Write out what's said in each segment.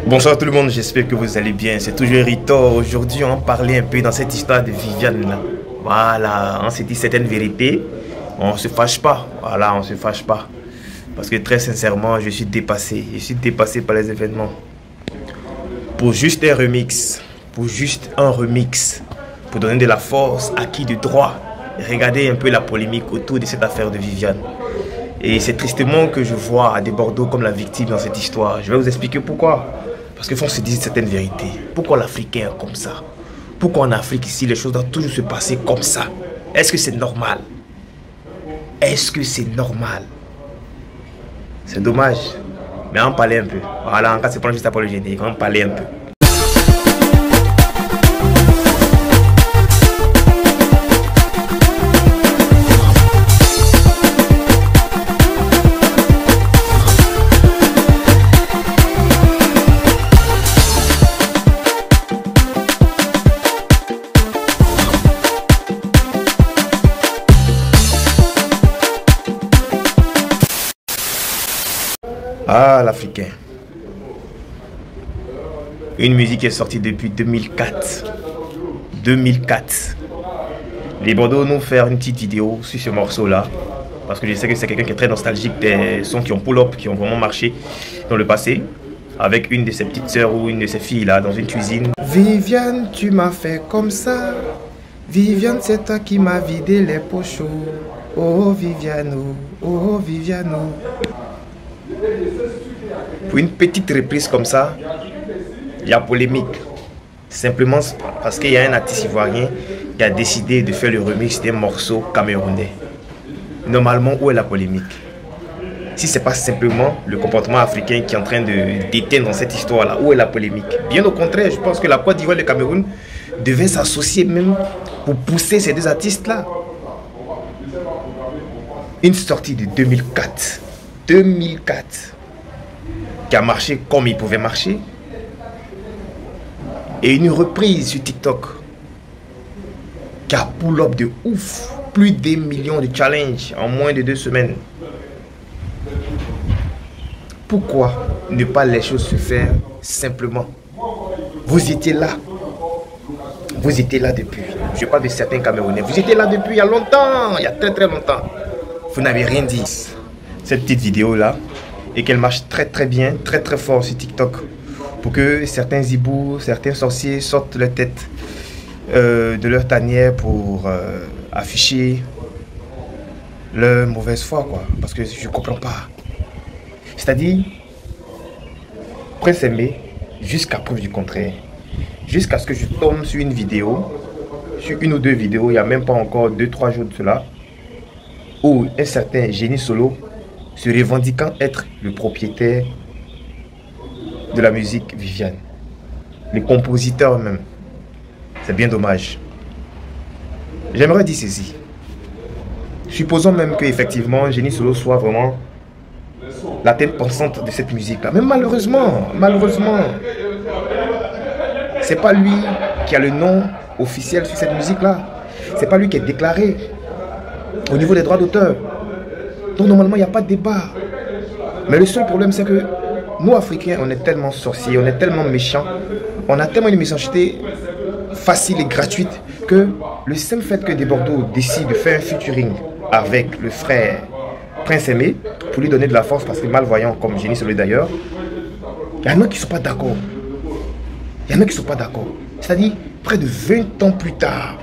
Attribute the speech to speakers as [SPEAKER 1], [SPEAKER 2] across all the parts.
[SPEAKER 1] Bonsoir tout le monde, j'espère que vous allez bien. C'est toujours Rito. Aujourd'hui, on va parler un peu dans cette histoire de Viviane là. Voilà, on s'est dit certaines vérités. On se fâche pas. Voilà, on se fâche pas. Parce que très sincèrement, je suis dépassé. Je suis dépassé par les événements. Pour juste un remix. Pour donner de la force à qui de droit. Regardez un peu la polémique autour de cette affaire de Viviane. Et c'est tristement que je vois des Bordeaux comme la victime dans cette histoire. Je vais vous expliquer pourquoi. Parce qu'il faut se dire certaines vérités. Pourquoi l'Africain est comme ça? Pourquoi en Afrique ici les choses doivent toujours se passer comme ça? Est-ce que c'est normal? Est-ce que c'est normal? C'est dommage. Mais on parlait un peu. Voilà, en cas c'est pas juste après le générique, on parlait un peu. Ah, l'Africain. Une musique est sortie depuis 2004. 2004. Les Bordeaux nous faire une petite vidéo sur ce morceau-là. Parce que je sais que c'est quelqu'un qui est très nostalgique des sons qui ont pull-up, qui ont vraiment marché dans le passé. Avec une de ses petites sœurs ou une de ses filles là, dans une cuisine. Viviane, tu m'as fait comme ça. Viviane, c'est toi qui m'as vidé les pochos. Oh Viviano, oh Viviano. Pour une petite reprise comme ça, il y a polémique. Simplement parce qu'il y a un artiste ivoirien qui a décidé de faire le remix d'un morceau camerounais. Normalement, où est la polémique? Si ce n'est pas simplement le comportement africain qui est en train de d'éteindre dans cette histoire-là, où est la polémique? Bien au contraire, je pense que la Côte d'Ivoire et le Cameroun devaient s'associer même pour pousser ces deux artistes-là. Une sortie de 2004. 2004 qui a marché comme il pouvait marcher, et une reprise sur TikTok qui a pull up de ouf, plus d'1 million de challenges en moins de 2 semaines. Pourquoi ne pas les choses se faire simplement? Vous étiez là depuis, je parle de certains Camerounais, vous étiez là depuis il y a longtemps, il y a très très longtemps, vous n'avez rien dit. Cette petite vidéo là, et qu'elle marche très très bien, très très fort sur TikTok, pour que certains hiboux, certains sorciers sortent leur tête de leur tanière pour afficher leur mauvaise foi, quoi. Parce que je comprends pas. C'est-à-dire, Prince Aimé, jusqu'à preuve du contraire, jusqu'à ce que je tombe sur une vidéo, sur une ou deux vidéos, il n'y a même pas encore 2-3 jours de cela, où un certain Génie Solo, se revendiquant être le propriétaire de la musique Viviane, le compositeur même. C'est bien dommage. J'aimerais dire ceci. Supposons même qu'effectivement Génie Solo soit vraiment la tête pensante de cette musique-là. Mais malheureusement, c'est pas lui qui a le nom officiel sur cette musique-là. C'est pas lui qui est déclaré au niveau des droits d'auteur. Donc normalement, il n'y a pas de débat. Mais le seul problème, c'est que nous, Africains, on est tellement sorciers, on est tellement méchants, on a tellement une méchanceté facile et gratuite que le simple fait que des Bordeaux décident de faire un featuring avec le frère Prince Aimé pour lui donner de la force, parce que malvoyant comme Génie Solo d'ailleurs, il y en a qui ne sont pas d'accord. C'est-à-dire, près de 20 ans plus tard,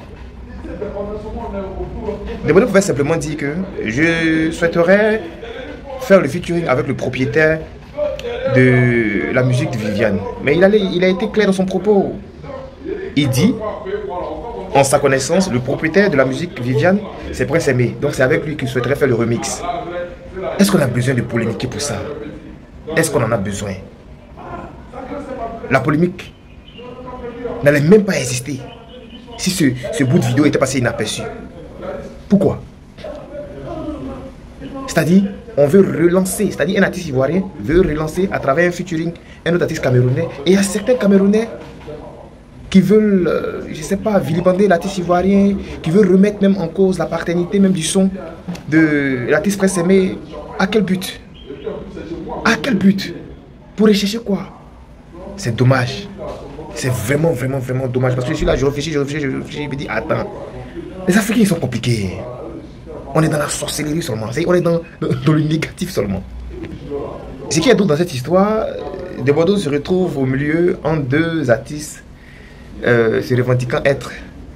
[SPEAKER 1] les Bordeaux pouvaient simplement dire que je souhaiterais faire le featuring avec le propriétaire de la musique de Viviane. Mais il a été clair dans son propos. Il dit, en sa connaissance, le propriétaire de la musique Viviane, c'est Prince Aimé. Donc c'est avec lui qu'il souhaiterait faire le remix. Est-ce qu'on a besoin de polémiquer pour ça? Est-ce qu'on en a besoin? La polémique n'allait même pas exister si ce bout de vidéo était passé inaperçu. Pourquoi? C'est-à-dire, on veut relancer, c'est-à-dire un artiste ivoirien veut relancer à travers un featuring un autre artiste camerounais. Et il y a certains Camerounais qui veulent, je ne sais pas, vilibander l'artiste ivoirien, qui veulent remettre même en cause la paternité même du son de l'artiste Prince Aimé. À quel but? À quel but? Pour rechercher quoi? C'est dommage. C'est vraiment, vraiment, vraiment dommage. Parce que je suis là, je réfléchis, je me dis, attends, les Africains, ils sont compliqués. On est dans la sorcellerie seulement. On est dans le négatif seulement. Ce qui est d'autre dans cette histoire, De Bordeaux se retrouve au milieu en deux artistes se revendiquant être,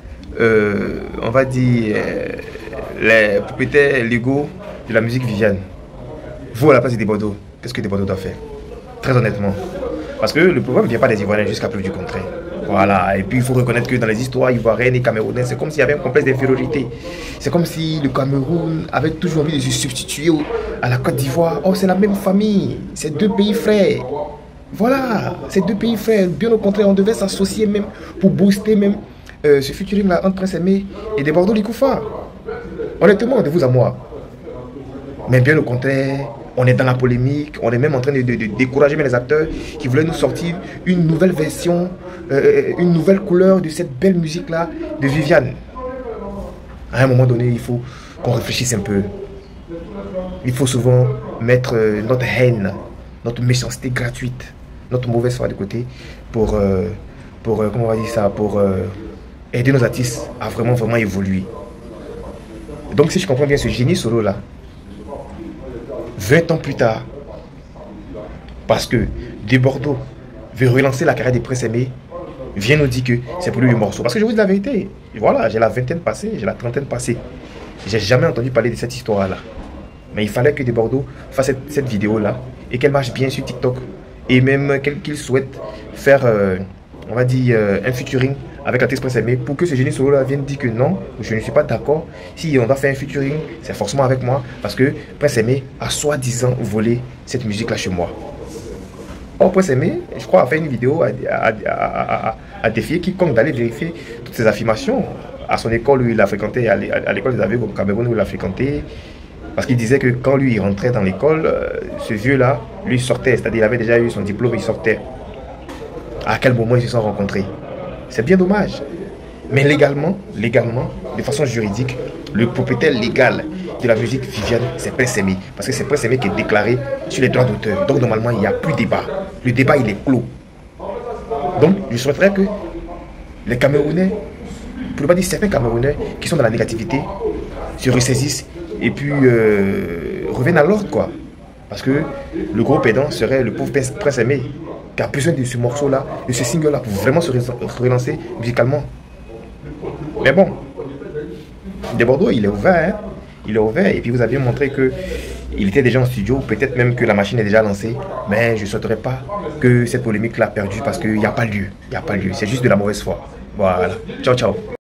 [SPEAKER 1] on va dire, les propriétaires légaux de la musique Viviane. Vous, à la place de De Bordeaux, qu'est-ce que De Bordeaux doit faire? Très honnêtement. Parce que le problème ne vient pas des Ivoiriens jusqu'à preuve du contraire. Voilà, et puis il faut reconnaître que dans les histoires ivoiriennes et camerounaises, c'est comme s'il y avait un complexe d'infériorité. C'est comme si le Cameroun avait toujours envie de se substituer à la Côte d'Ivoire. Oh, c'est la même famille, c'est deux pays frères. Voilà, c'est deux pays frères. Bien au contraire, on devait s'associer même pour booster même ce featuring-là entre Prince Aimé et De Bordeaux Likoufa. Honnêtement, de vous à moi. Mais bien au contraire, on est dans la polémique, on est même en train de décourager les acteurs qui voulaient nous sortir une nouvelle version, une nouvelle couleur de cette belle musique-là de Viviane. À un moment donné, il faut qu'on réfléchisse un peu. Il faut souvent mettre notre haine, notre méchanceté gratuite, notre mauvaise foi de côté pour comment on va dire ça, pour aider nos artistes à vraiment, vraiment évoluer. Donc si je comprends bien ce génie solo là, 20 ans plus tard, parce que De Bordeaux veut relancer la carrière des Prince Aimé, vient nous dire que c'est pour lui le morceau. Parce que je vous dis la vérité, voilà, j'ai la vingtaine passée, j'ai la trentaine passée. J'ai jamais entendu parler de cette histoire-là. Mais il fallait que De Bordeaux fasse cette vidéo-là et qu'elle marche bien sur TikTok. Et même qu'il souhaite faire, on va dire, un featuring avec l'artiste Prince Aimé pour que ce génie solo-là vienne dire que non, je ne suis pas d'accord. Si on va faire un featuring, c'est forcément avec moi parce que Prince Aimé a soi-disant volé cette musique-là chez moi. Or, Prince Aimé, je crois, a fait une vidéo à défier quiconque d'aller vérifier toutes ces affirmations. À son école où il a fréquenté, à l'école des aveugles au Cameroun où il a fréquenté. Parce qu'il disait que quand lui il rentrait dans l'école, ce vieux-là, lui sortait, c'est-à-dire il avait déjà eu son diplôme, il sortait. À quel moment ils se sont rencontrés? C'est bien dommage. Mais légalement, de façon juridique, le propriétaire légal de la musique Viviane, c'est Prince Aimé. Parce que c'est Prince Aimé qui est déclaré sur les droits d'auteur. Donc normalement, il n'y a plus de débat. Le débat, il est clos. Donc, je souhaiterais que les Camerounais, pour ne pas dire certains Camerounais qui sont dans la négativité, se ressaisissent et puis reviennent à l'ordre, quoi. Parce que le gros pédant serait le pauvre Prince Aimé qui a besoin de ce morceau-là, de ce single-là, pour vraiment se relancer musicalement. Mais bon, De Bordeaux, il est ouvert, hein? Il est ouvert, et puis vous avez montré que il était déjà en studio, peut-être même que la machine est déjà lancée, mais je ne souhaiterais pas que cette polémique l'a perdue parce qu'il n'y a pas lieu, c'est juste de la mauvaise foi. Voilà, ciao ciao.